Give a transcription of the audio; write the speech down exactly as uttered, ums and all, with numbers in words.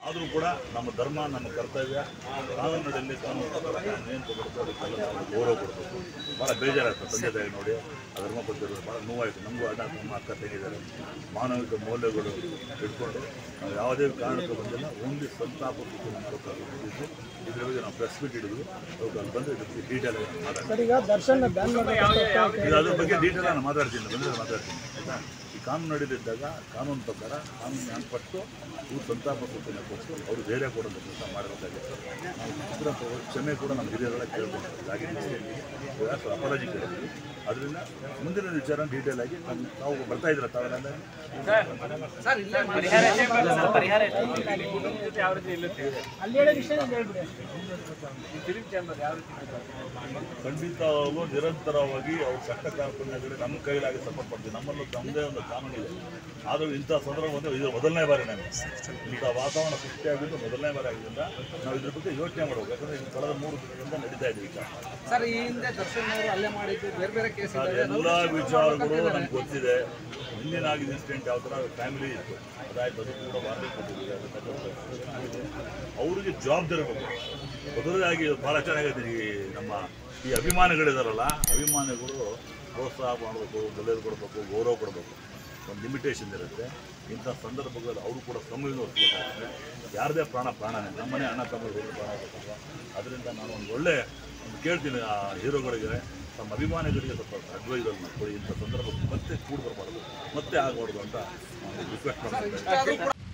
ಆದರೂ ಕೂಡ ನಮ್ಮ ಧರ್ಮ ನಮ್ಮ ಕರ್ತವ್ಯ ಕಾನೂನಿನಲ್ಲಿ ಕಾನೂನು ಪ್ರಕಾರ ಏನು ಕೊಡಬೇಕು ಅದಕ್ಕೆಲ್ಲ ನಾವು ಗೌರವ ಕೊಡಬೇಕು. ಭಾಳ ಬೇಜಾರಾಗ್ತದೆ ತಂದೆ ತಾಯಿ ನೋಡಿ ಆ ಧರ್ಮ ಕೊಡ್ತಿರೋದು ಭಾಳ ನೋವಾಯಿತು. ನಮಗೂ ಅಣ್ಣ ನಮ್ಮ ಅಕ್ಕ ತಂಗಿದ್ದಾರೆ. ಮಾನವಿಕ ಮೌಲ್ಯಗಳು ಇಟ್ಕೊಂಡು ನಾವು ಯಾವುದೇ ಕಾರಣಕ್ಕೂ ಬಂದಿಲ್ಲ. ಓನ್ಲಿ ಸಂತಾಪ ಕೊಟ್ಟಿದ್ದು ಇದ್ರ ಬಗ್ಗೆ ನಾವು ಪ್ರೆಸ್ ಮೀಟ್ ಹಿಡಿದು ಅವ್ರು ಅಲ್ಲಿ ಬಂದು ಇದಕ್ಕೆ ಡೀಟೇಲ್ ಆಗಿ ಮಾತಾಡ್ತೀನಿ. ಅದ್ರ ಬಗ್ಗೆ ಡೀಟೇಲ್ ನಾನು ಮಾತಾಡ್ತೀನಿ ಬಂದರೆ ಮಾತಾಡ್ತೀನಿ ಆಯಿತಾ. ಈ ಕಾನೂನು ನಡೆದಿದ್ದಾಗ ಕಾನೂನು ಪ್ರಕಾರ ಕಾನೂನು ನಾನು ಪಟ್ಟು ಇವ್ರು ಸಂತಾಪ ಸೂಚನೆ ಕೊಟ್ಟು ಅವರು ಧೈರ್ಯ ಕೊಡೋದು ಕೆಲಸ ಮಾಡಬೇಕಾಗಿತ್ತು. ನಾವು ಕ್ಷಮೆ ಕೂಡ ನಮ್ಮ ಹಿರಿಯರೆಲ್ಲ ಕೇಳ್ಕೊಂಡು ಹಾಗೆ ಅಪರಾಜಿ ಕೇಳಿದ್ವಿ. ಅದರಿಂದ ಮುಂದಿನ ವಿಚಾರ ಡೀಟೇಲ್ ಆಗಿ ನಾವು ಬರ್ತಾ ಇದ್ದೀರ ತಾವೆಲ್ಲ ಖಂಡಿತವಾಗಲೂ ನಿರಂತರವಾಗಿ ಅವ್ರು ಚಟ್ಟ ಕಾರ್ಯಕ್ರಮಗಳಿಗೆ ನಮ್ಮ ಕೈಲಾಗಿ ಸಪೋರ್ಟ್ ಮಾಡ್ತೀವಿ. ನಮ್ಮಲ್ಲೂ ನಮ್ಮದೇ ಒಂದು ಕಾನೂನು ಇದೆ. ಆದರೂ ಇಂಥ ಸಂದರ್ಭ ಬಂದು ಇದು ಮೊದಲನೇ ಬಾರಿ ನಮಗೆ ಇಂಥ ವಾತಾವರಣ ಸೃಷ್ಟಿಯಾಗಿದ್ದು ಮೊದಲನೇ ಬಾರಿ ಆಗಿದ್ದರಿಂದ ನಾವು ಇದ್ರ ಬಗ್ಗೆ ಯೋಚನೆ ಮಾಡಬೇಕು. ಯಾಕಂದರೆ ಇದು ಕಳೆದ ಮೂರು ದಿನಗಳಿಂದ ನಡೀತಾ ಇದೆ ವಿಚಾರ. ಸರ್, ಈ ಹಿಂದೆ ದರ್ಶನ್ ಅವರು ಅಲ್ಲೇ ಮಾಡಿದ್ದು ಬೇರೆ ಬೇರೆ ಕೇಸ್ ಎಲ್ಲ ವಿಚಾರಗಳು ನಮ್ಗೆ ಗೊತ್ತಿದೆ. ಹಿಂದಿನ ಆಗಿದ್ದ ಇನ್ಸಿಡೆಂಟ್ ಯಾವ ಥರ ಫ್ಯಾಮಿಲಿ ಇತ್ತು ಅದಾಯ್ತು, ಅದು ಕೂಡ ವಾರ್ತೆ ಕೊಟ್ಟಿದ್ದಾರೆ. ಅವರಿಗೆ ಜವಾಬ್ದಾರಿ ಬೇಕು. ಮೊದಲಾಗಿ ಭಾಳ ಚೆನ್ನಾಗಿದೆ. ಈ ನಮ್ಮ ಈ ಅಭಿಮಾನಿಗಳಿದಾರಲ್ಲ, ಅಭಿಮಾನಿಗಳು ಪ್ರೋತ್ಸಾಹ ಮಾಡಬೇಕು, ಬೆಲೆ ಕೊಡಬೇಕು, ಗೌರವ ಕೊಡಬೇಕು. ಒಂದು ಲಿಮಿಟೇಷನ್ ಇರುತ್ತೆ. ಇಂಥ ಸಂದರ್ಭಗಳಲ್ಲಿ ಅವರು ಕೂಡ ಸಮಯವನ್ನು ಹೊರಿಸಬೇಕಾಗುತ್ತೆ. ಯಾರದೇ ಪ್ರಾಣ ಪ್ರಾಣನೇ. ನಮ್ಮನೆ ಅಣ್ಣ ತಮ್ಮಗಳು ಪ್ರಾಣ ಆಗಬೇಕಲ್ವ. ಅದರಿಂದ ನಾನು ಒಂದು ಒಳ್ಳೆ ಒಂದು ಕೇಳ್ತೀನಿ ಆ ಹೀರೋಗಳಿಗೆ, ತಮ್ಮ ಅಭಿಮಾನಿಗಳಿಗೆ ಸ್ವಲ್ಪ ಅಡ್ವೈಸರ್ ಮಾಡ್ಕೊಳ್ಳಿ. ಇಂಥ ಸಂದರ್ಭ ಮತ್ತೆ ಕೂಡ ಬರಬಾರ್ದು, ಮತ್ತೆ ಆಗಬಾರ್ದು ಅಂತ ರಿಕ್ವೆಸ್ಟ್ ಮಾಡ್ತೀನಿ.